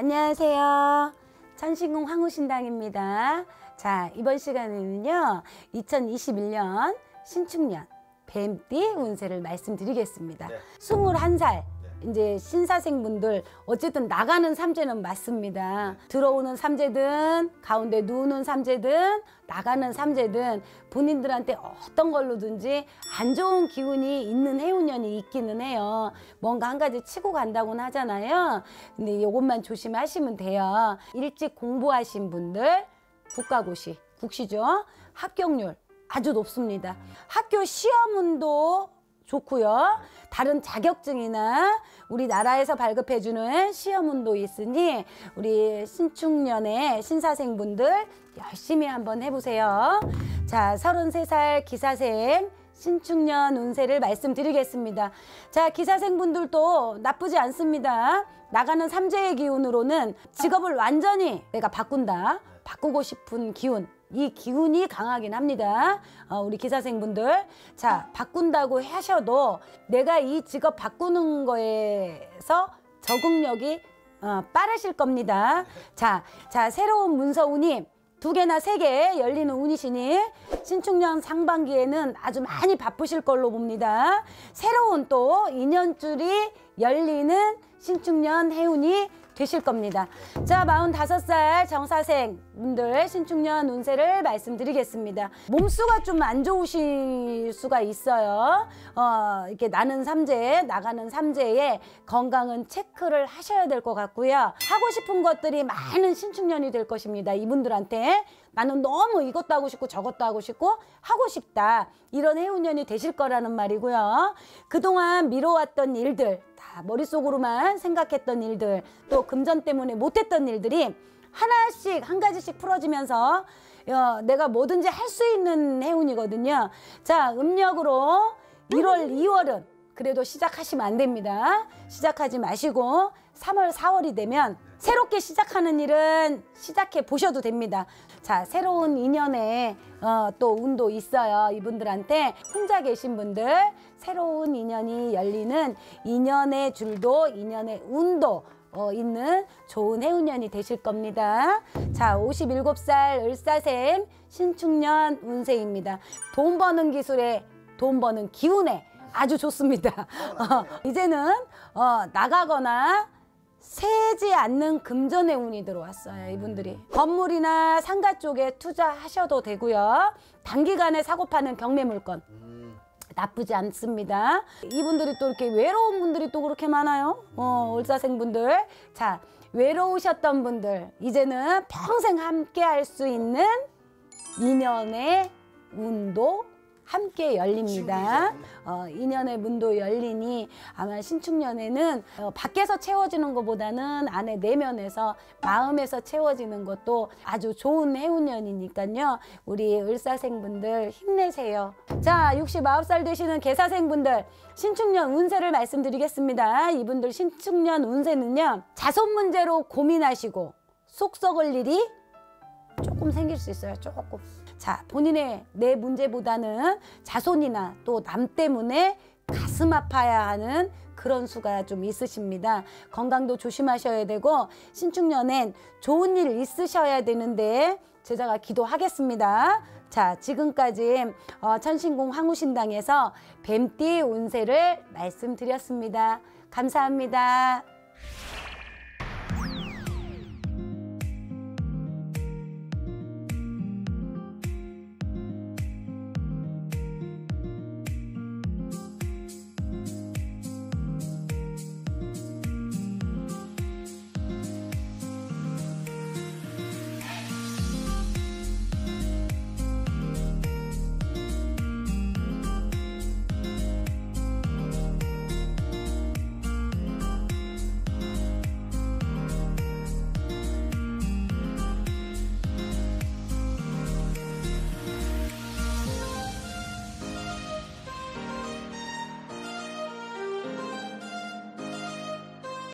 안녕하세요. 천신궁 황우신당입니다. 자, 이번 시간에는요 2021년 신축년 뱀띠 운세를 말씀드리겠습니다. 네. 21살 이제 신사생분들 어쨌든 나가는 삼재는 맞습니다. 들어오는 삼재든 가운데 누우는 삼재든 나가는 삼재든 본인들한테 어떤 걸로든지 안 좋은 기운이 있는 해운년이 있기는 해요. 뭔가 한 가지 치고 간다고는 하잖아요. 근데 이것만 조심하시면 돼요. 일찍 공부하신 분들 국가고시, 국시죠. 합격률 아주 높습니다. 학교 시험운도 좋고요. 다른 자격증이나 우리나라에서 발급해주는 시험운도 있으니 우리 신축년의 신사생분들 열심히 한번 해보세요. 자, 33살 기사생 신축년 운세를 말씀드리겠습니다. 자, 기사생분들도 나쁘지 않습니다. 나가는 삼재의 기운으로는 직업을 완전히 내가 바꾼다, 바꾸고 싶은 기운, 이 기운이 강하긴 합니다. 우리 기사생분들, 자, 바꾼다고 하셔도 내가 이 직업 바꾸는 거에서 적응력이 빠르실 겁니다. 자, 새로운 문서운이 2개나 3개 열리는 운이시니 신축년 상반기에는 아주 많이 바쁘실 걸로 봅니다. 새로운 또 인연줄이 열리는 신축년 해운이 되실 겁니다. 자, 45살 정사생 분들 신축년 운세를 말씀드리겠습니다. 몸수가 좀 안 좋으실 수가 있어요. 이렇게 나가는 삼재에 건강은 체크를 하셔야 될 것 같고요. 하고 싶은 것들이 많은 신축년이 될 것입니다. 이분들한테 나는 너무 이것도 하고 싶고 저것도 하고 싶고 하고 싶다, 이런 해운년이 되실 거라는 말이고요. 그동안 미뤄왔던 일들, 다 머릿속으로만 생각했던 일들, 또 금전 때문에 못했던 일들이 하나씩 한 가지씩 풀어지면서 내가 뭐든지 할 수 있는 해운이거든요. 자, 음력으로 1월, 2월은 그래도 시작하시면 안 됩니다. 시작하지 마시고 3월, 4월이 되면 새롭게 시작하는 일은 시작해 보셔도 됩니다. 자, 새로운 인연에 또 운도 있어요. 이분들한테 혼자 계신 분들 새로운 인연이 열리는 인연의 줄도 인연의 운도 있는 좋은 해운년이 되실 겁니다. 자, 57살 을사생 신축년 운세입니다. 돈 버는 기술에, 돈 버는 기운에 아주 좋습니다. 이제는 나가거나 새지 않는 금전의 운이 들어왔어요. 이분들이 건물이나 상가 쪽에 투자하셔도 되고요. 단기간에 사고 파는 경매 물건 나쁘지 않습니다. 이분들이 또 이렇게 외로운 분들이 또 그렇게 많아요. 을사생 분들, 자, 외로우셨던 분들 이제는 평생 함께 할 수 있는 인연의 운도 함께 열립니다. 인연의 문도 열리니 아마 신축년에는 밖에서 채워지는 것보다는 안에 내면에서 마음에서 채워지는 것도 아주 좋은 해운년이니까요. 우리 을사생분들 힘내세요. 자, 69살 되시는 개사생분들 신축년 운세를 말씀드리겠습니다. 이분들 신축년 운세는요, 자손 문제로 고민하시고 속 썩을 일이 조금 생길 수 있어요. 조금. 자, 본인의 내 문제보다는 자손이나 또 남 때문에 가슴 아파야 하는 그런 수가 좀 있으십니다. 건강도 조심하셔야 되고 신축년엔 좋은 일 있으셔야 되는데 제자가 기도하겠습니다. 자, 지금까지 천신궁 황우신당에서 뱀띠 운세를 말씀드렸습니다. 감사합니다.